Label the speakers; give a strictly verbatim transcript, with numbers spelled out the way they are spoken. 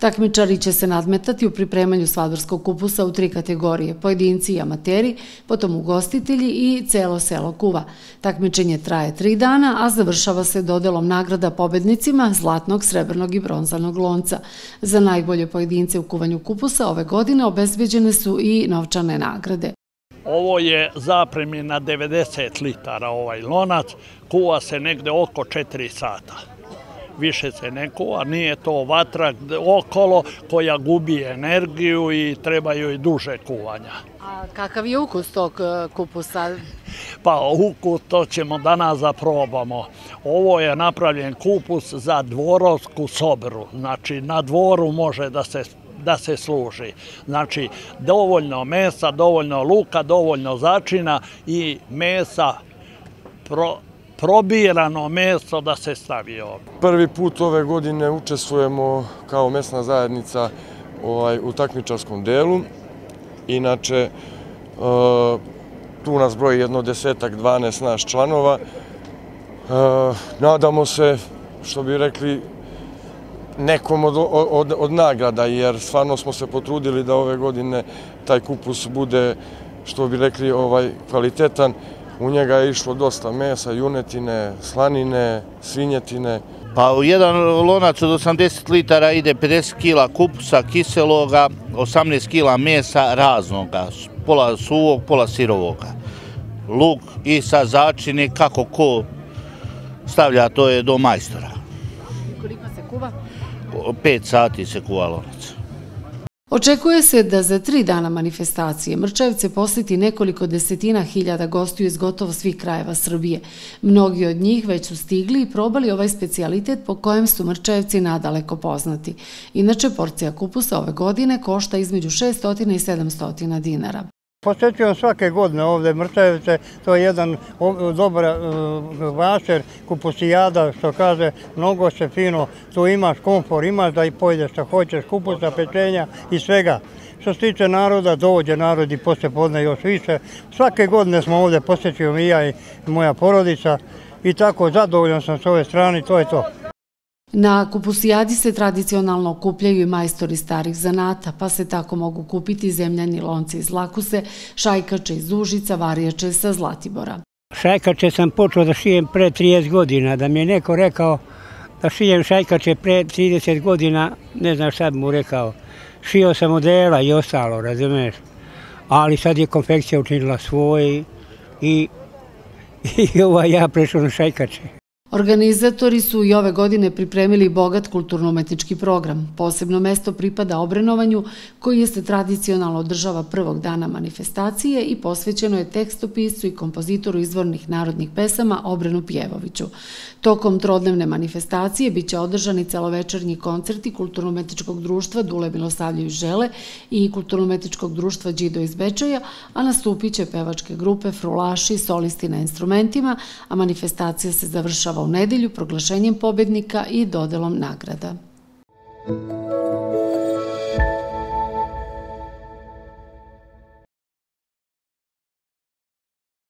Speaker 1: Takmičari će se nadmetati u pripremanju svadorskog kupusa u tri kategorije, pojedinci i amateri, potom ugostitelji i celo selo kuva. Takmičenje traje tri dana, a završava se dodelom nagrada pobednicima zlatnog, srebrnog i bronzanog lonca. Za najbolje pojedince u kuvanju kupusa ove godine obezbeđene su i novčane nagrade.
Speaker 2: Ovo je zapremina devedeset litara ovaj lonac, kuva se negde oko četiri sata. Više se ne kuva, nije to vatra okolo koja gubi energiju i treba joj duže kuvanja.
Speaker 1: A kakav je ukus tog kupusa?
Speaker 2: Pa ukus to ćemo danas da probamo. Ovo je napravljen kupus za dvorovsku soberu, znači na dvoru može da se da se služi. Znači, dovoljno mesa, dovoljno luka, dovoljno začina i mesa, pro, probirano meso da se stavi ovdje.
Speaker 3: Prvi put ove godine učestvujemo kao mesna zajednica ovaj, u takmičarskom delu. Inače, e, tu nas broji jedno desetak, dvanaest naš članova. E, nadamo se, što bi rekli, nekom od, od, od nagrada, jer stvarno smo se potrudili da ove godine taj kupus bude, što bi rekli, ovaj, kvalitetan. U njega je išlo dosta mesa, junetine, slanine, svinjetine.
Speaker 4: Pa u jedan lonac od osamdeset litara ide pedeset kila kupusa kiseloga, osamnaest kila mesa raznoga, pola suvog, pola sirovoga. Luk i sa začini, kako ko stavlja, to je do majstora.
Speaker 1: Koliko se kuva?
Speaker 4: Pet sati se kuva lonac.
Speaker 1: Očekuje se da za tri dana manifestacije Mrčajevce posjeti nekoliko desetina hiljada gostiju iz gotovo svih krajeva Srbije. Mnogi od njih već su stigli i probali ovaj specijalitet po kojem su Mrčajevci nadaleko poznati. Inače, porcija kupusa ove godine košta između šesto i sedamsto dinara.
Speaker 5: Posjećujem svake godine ovdje Mrčajevce, to je jedan dobar vašer, kupusijada, što kaže, mnogo se fino, tu imaš komfor, imaš da i pojedeš što hoćeš, kupusa, pečenja i svega. Što se tiče naroda, dođe narod i poslije podne još više. Svake godine smo ovdje, posjećujem i ja i moja porodica i tako zadovoljan sam s ove strane, to je to.
Speaker 1: Na kupusijadi se tradicionalno okupljaju i majstori starih zanata, pa se tako mogu kupiti zemljani lonci iz Lakuse, šajkače iz Užica, varijače sa Zlatibora.
Speaker 6: Šajkače sam počeo da šijem pre trideset godina, da mi je neko rekao da šijem šajkače pre trideset godina, ne znam šta bi mu rekao. Šio sam odela i ostalo, razumeš, ali sad je konfekcija učinila svoj i, i ovaj, ja prešao na šajkače.
Speaker 1: Organizatori su i ove godine pripremili bogat kulturno-umetnički program. Posebno mesto pripada obrenovanju, koji se tradicionalno održava prvog dana manifestacije i posvećeno je tekstopisu i kompozitoru izvornih narodnih pesama Obrenu Pjevoviću. Tokom trodnevne manifestacije biće održani celovečernji koncerti Kulturno-umetničkog društva Dule Milosavljević Žele i Kulturno-umetničkog društva Đido iz Bečeja, a nastupit će pevačke grupe, frulaši, solisti na instrumentima, a manifestacija se završava u nedelju proglašenjem pobednika i dodelom nagrada.